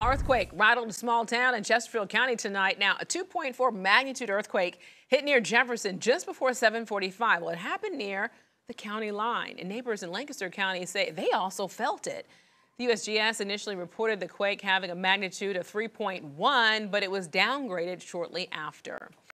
Earthquake rattled a small town in Chesterfield County tonight. Now, a 2.4 magnitude earthquake hit near Jefferson just before 7:45. Well, it happened near the county line, and neighbors in Lancaster County say they also felt it. The USGS initially reported the quake having a magnitude of 3.1, but it was downgraded shortly after.